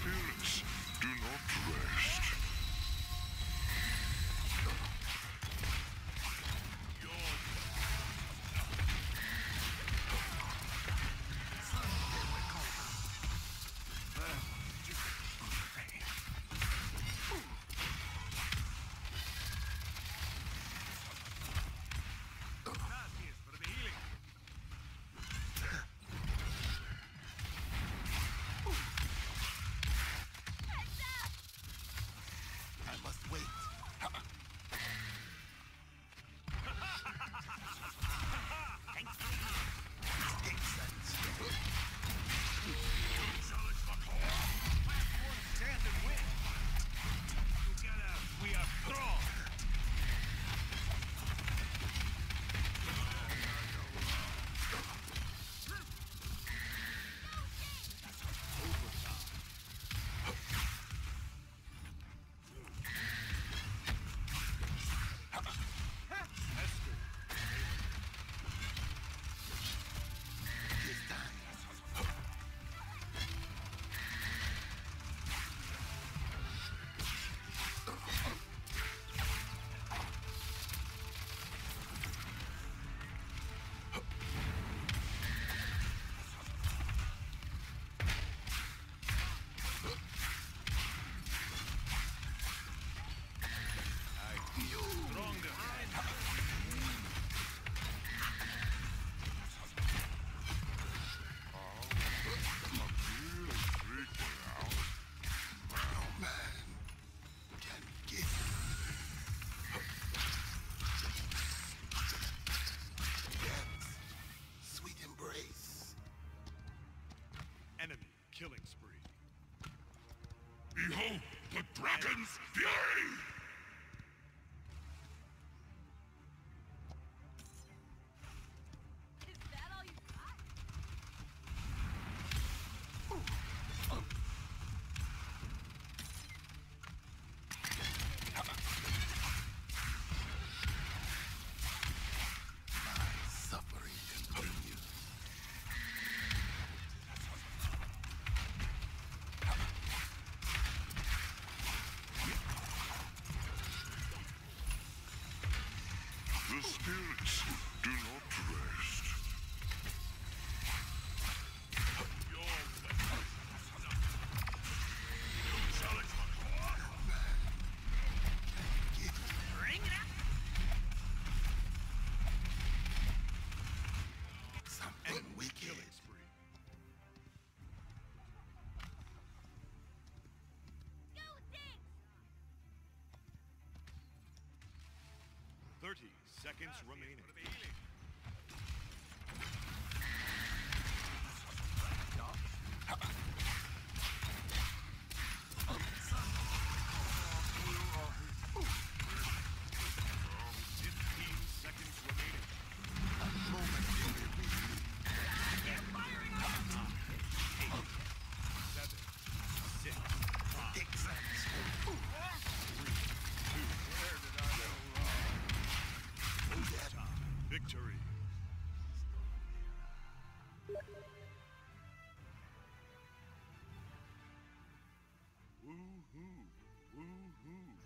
spirits do not rest. I must wait. Stand and win. Together we are strong. This time. Stronger. No man can give depth, sweet embrace. Enemy killing spree. Behold the dragon's fury! Is that all you got? My suffering continues. The spirits do not rest. Bring it up! Something wicked. Killing spree. Go things! 30 seconds remaining. Fifteen seconds remaining. Momentary relief. Seven, six, five, Exact. where did I go wrong? That Victory. Woo-hoo, woo-hoo.